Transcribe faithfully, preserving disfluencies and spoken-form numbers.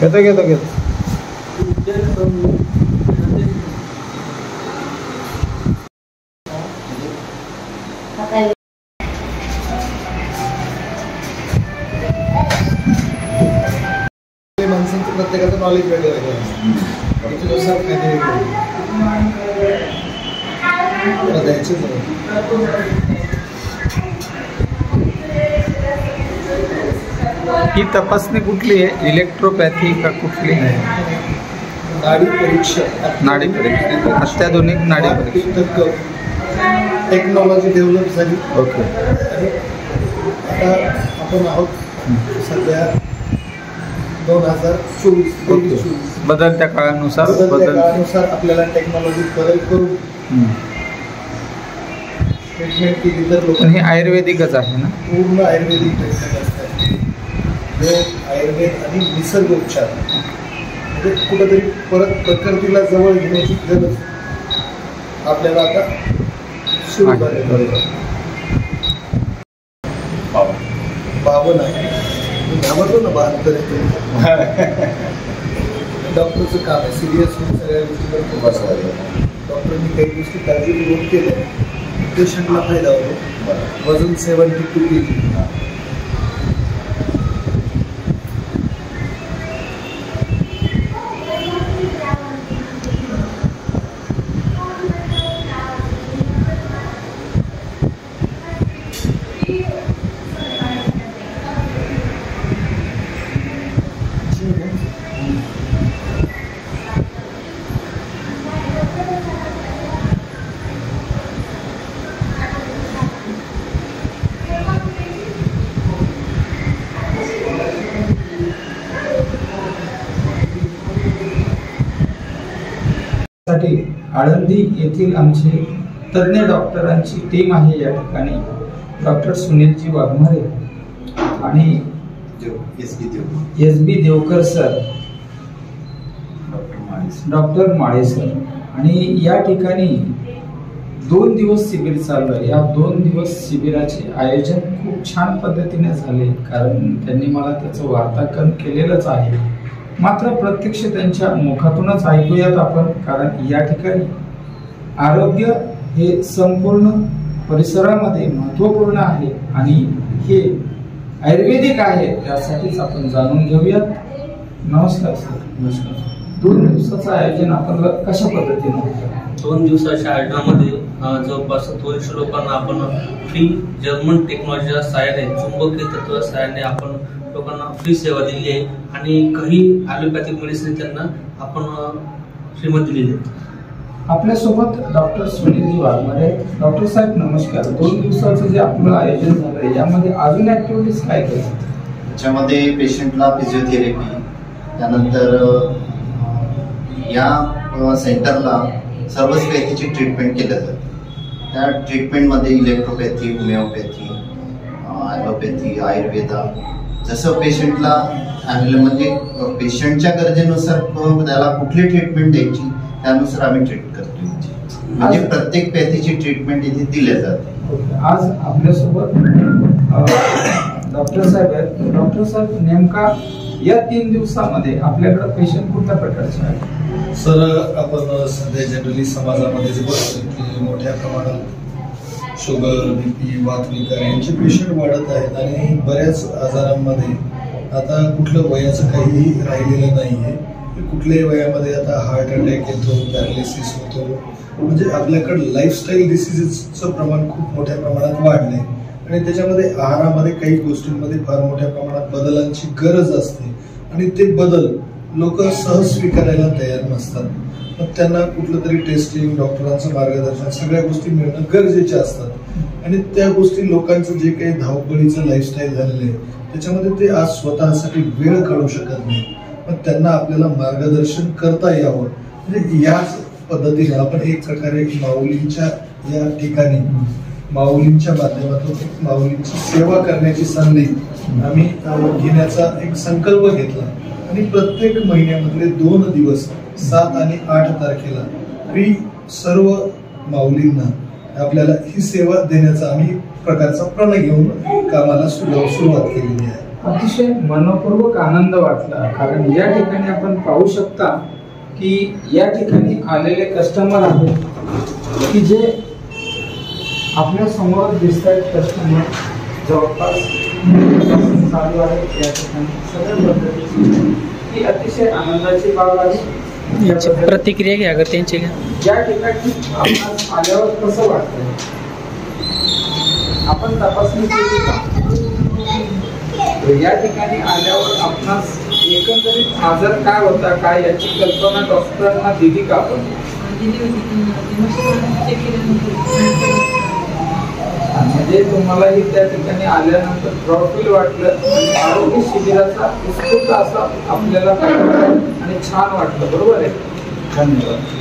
घेतो घेतो घेतो माणसांचं प्रत्येकाचं नॉलेज वेगळं वेगळं त्याच्यानुसार काहीतरी द्यायचं. ही तपासणी कुठली आहे? इलेक्ट्रोपॅथी का कुठली आहे? नाडी परीक्षा. नाडी परीक्षा, अत्याधुनिक नाडी परीक्षा. टेक्नॉलॉजी डेव्हलप झाली. ओके. आता आपण आहोत सध्या दोन हजार चोवीस चोवीस बदलत्या काळानुसार बदलत्या काळानुसार आपल्याला टेक्नॉलॉजी बदल करून ट्रीटमेंट केली तर लोक. हे आयुर्वेदिकच आहे ना? पूर्ण आयुर्वेदिक ट्रीटमेंट असतात. योग, आयुर्वेद आणि निसर्ग उपचार म्हणजे कुठंतरी परत प्रकृतीला जवळ घेण्याची गरज आपल्याला आता सुरू झाली. बावन आहे घाबरलो ना बहात्तर डॉक्टरचं काम आहे. सिरियस होऊन सगळ्या गोष्टीवर खूप असतात. डॉक्टरनी काही गोष्टी काळजीपूर्वक केल्या पेशंटला फायदा होतो. वजन seventy two K G. Alandi येथील आमचे तज्ञ डॉक्टरांची टीम आहे या ठिकाणी. डॉक्टर सुनीलजी वाघमारे आणि S B Deokar sir, doctor Male sir. आणि या ठिकाणी दोन दिवस शिबिर चाललं. या दोन दिवस शिबिराचे आयोजन खूप छान पद्धतीने झाले, कारण त्यांनी मला त्याचं वार्तांकन केलेलंच आहे. मात्र प्रत्यक्ष त्यांच्या मुखातूनच ऐकूयात आपण, कारण या ठिकाणी आरोग्य हे संपूर्ण परिसरामध्ये महत्त्वपूर्ण आहे आणि हे आयुर्वेदिक आहे, त्यासाठीच आपण जाणून घेऊयात. नमस्कार सर. नमस्कार. दोन दिवसाचं आयोजन आपण कशा पद्धतीने होतं? दोन दिवसाच्या आयोजनामध्ये जवळपास दोनशे लोकांना आपण फ्री जर्मन टेक्नॉलॉजीच्या सहाय्याने, चुंबकीय तत्वाच्या सहाय्याने आपण लोकांना फ्री सेवा दिली आहे आणि काही ॲलोपॅथिक मेडिसिन त्यांना आपण फ्रीमध्ये दिलेली आहेत. आपल्यासोबत डॉक्टर सुनीलजी वाघमारे. डॉक्टर साहेब नमस्कार. दोन दिवसाचं जे आपलं आयोजन झालं यामध्ये अजून ॲक्टिव्हिटीज काय केलं? त्याच्यामध्ये पेशंटला फिजिओथेरपी, त्यानंतर या सेंटरला सर्वच पॅथीची ट्रीटमेंट केलं जातं. त्या ट्रीटमेंटमध्ये इलेक्ट्रोपॅथी, होमिओपॅथी, ॲलोपॅथी, आयुर्वेदा, जसं पेशंटला म्हणजे पेशंटच्या गरजेनुसार त्याला कुठली ट्रीटमेंट द्यायची त्यानुसार आम्ही ट्रीट करतो. म्हणजे प्रत्येक पॅथीची ट्रीटमेंट इथे दिल्या जाते. आज आपल्यासोबत डॉक्टर साहेब आहेत. डॉक्टर साहेब, नेमका या तीन दिवसामध्ये आपल्याकडे पेशंट कुठल्या प्रकारचे आहेत? सर, आपण सध्या जनरली समाजामध्ये जे बघतो की मोठ्या प्रमाणात शुगर, बीपी, वातविकार यांचे पेशंट वाढत आहेत आणि बऱ्याच आजारांमध्ये आता कुठलं वयाचं काहीही राहिलेलं नाही आहे. कुठल्याही वयामध्ये आता हार्ट अटॅक येतो, पॅरालिसिस होतो. म्हणजे आपल्याकडं लाईफस्टाईल डिसिजेसचं प्रमाण खूप मोठ्या प्रमाणात वाढलं आहे आणि त्याच्यामध्ये आहारामध्ये काही गोष्टींमध्ये फार मोठ्या प्रमाणात बदलांची गरज असते आणि ते बदल लोक सहज स्वीकारायला तयार नसतात. मग त्यांना कुठलं तरी टेस्टिंग, डॉक्टरांचं मार्गदर्शन, सगळ्या गोष्टी मिळणं गरजेच्या असतात आणि त्या गोष्टी लोकांचं जे काही धावपळीचं लाईफस्टाईल झालेलं आहे त्याच्यामध्ये ते आज स्वतःसाठी वेळ काढू शकत नाही. मग त्यांना आपल्याला मार्गदर्शन करता यावं म्हणजे याच पद्धतीने आपण एक प्रकारे माऊलींच्या या ठिकाणी माऊलींच्या माध्यमातून माऊलींची सेवा करण्याची संधी आम्ही घेण्याचा एक संकल्प घेतला आणि प्रत्येक महिन्यामधले दोन दिवस सात आणि आठ तारखेला फ्री सर्व माऊलींना आपल्याला ही सेवा देण्याचा आम्ही प्रकारचा प्रण घेऊन कामाला सुरुवात केलेली आहे. अतिशय मनपूर्वक आनंद वाटला, कारण या ठिकाणी आपण पाहू शकता की या ठिकाणी आलेले कस्टमर आहेत की जे आपल्या समोर दिसत आहेत. कस्टमर जवळपास चालू आहेत या ठिकाणी सगळ्या पद्धतीची ही अतिशय आनंदाची बाब आहे. याची प्रतिक्रिया घ्या अगर त्यांची घ्या. या ठिकाणी आपण आल्यावर कसं वाटतं, आपण तपासणी केली का? या ठिकाणी आल्यावर आपणास एकंदरीत आजार काय होता काय याची कल्पना डॉक्टरांना दिली का आपण? म्हणजे तुम्हालाही त्या ठिकाणी आल्यानंतर प्राऊड फील वाटलं आणि आरोग्य शिबिराचा उत्स्फूर्त असा आपल्याला आणि छान वाटलं, बरोबर आहे. धन्यवाद.